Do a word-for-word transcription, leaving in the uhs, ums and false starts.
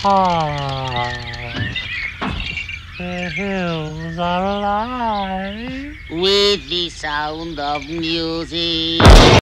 Ah, the hills are alive with the sound of music.